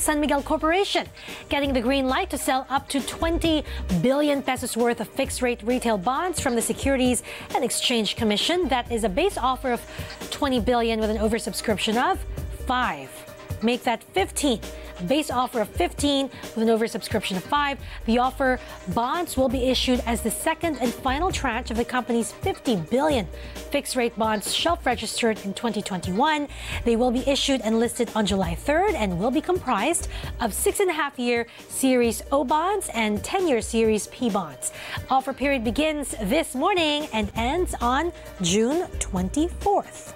San Miguel Corporation, getting the green light to sell up to 20 billion pesos worth of fixed-rate retail bonds from the Securities and Exchange Commission. That is a base offer of 20 billion with an oversubscription of 5. Make that 15. A base offer of 15 with an oversubscription of 5. The offer bonds will be issued as the second and final tranche of the company's 50 billion fixed-rate bonds shelf-registered in 2021. They will be issued and listed on July 3rd and will be comprised of 6.5-year Series O bonds and 10-year Series P bonds. Offer period begins this morning and ends on June 24th.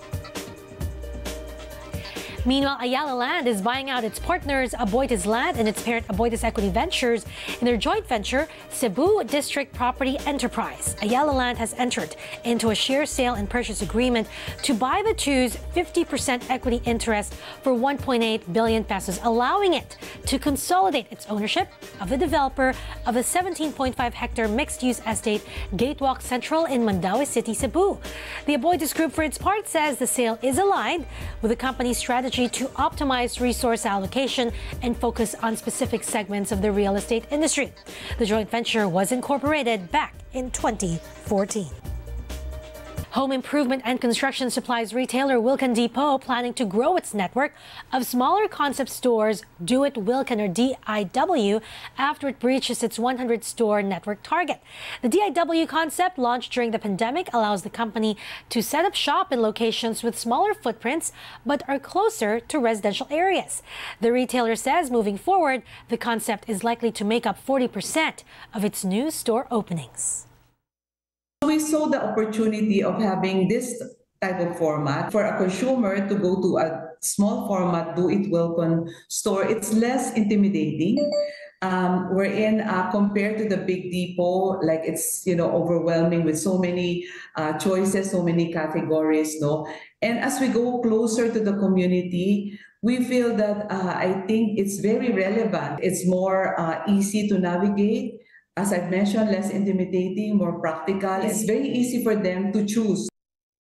Meanwhile, Ayala Land is buying out its partners Aboitiz Land and its parent Aboitiz Equity Ventures in their joint venture, Cebu District Property Enterprise. Ayala Land has entered into a share sale and purchase agreement to buy the two's 50% equity interest for 1.8 billion pesos, allowing it to consolidate its ownership of the developer of the 17.5-hectare mixed-use estate Gatewalk Central in Mandaue City, Cebu. The Aboitiz Group, for its part, says the sale is aligned with the company's strategy to optimize resource allocation and focus on specific segments of the real estate industry. The joint venture was incorporated back in 2014. Home improvement and construction supplies retailer Wilkin Depot planning to grow its network of smaller concept stores, Do It Wilkin or DIW, after it breaches its 100-store network target. The DIW concept, launched during the pandemic, allows the company to set up shop in locations with smaller footprints but are closer to residential areas. The retailer says moving forward, the concept is likely to make up 40% of its new store openings. We saw the opportunity of having this type of format for a consumer to go to a small format Do It Wilkin store. It's less intimidating. Wherein compared to the big depot, like it's overwhelming with so many choices, so many categories, no. And as we go closer to the community, we feel that I think it's very relevant. It's more easy to navigate. As I've mentioned, less intimidating, more practical. It's very easy for them to choose.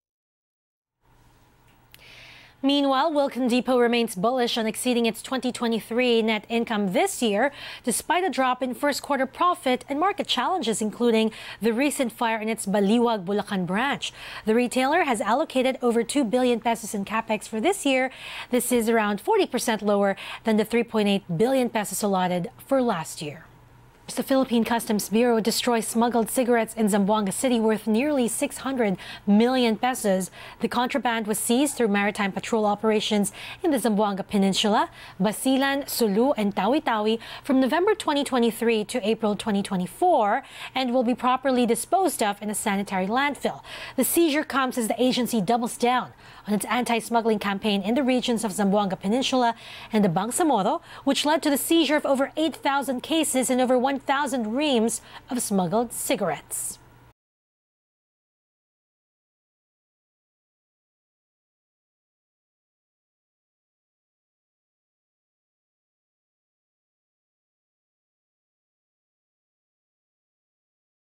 Meanwhile, Wilkin Depot remains bullish on exceeding its 2023 net income this year, despite a drop in first-quarter profit and market challenges, including the recent fire in its Baliwag, Bulacan branch. The retailer has allocated over 2 billion pesos in capex for this year. This is around 40% lower than the 3.8 billion pesos allotted for last year. The Philippine Customs Bureau destroys smuggled cigarettes in Zamboanga City worth nearly 600 million pesos. The contraband was seized through maritime patrol operations in the Zamboanga Peninsula, Basilan, Sulu, and Tawi-Tawi from November 2023 to April 2024 and will be properly disposed of in a sanitary landfill. The seizure comes as the agency doubles down on its anti-smuggling campaign in the regions of Zamboanga Peninsula and the Bangsamoro, which led to the seizure of over 8,000 cases and over 1,000 reams of smuggled cigarettes.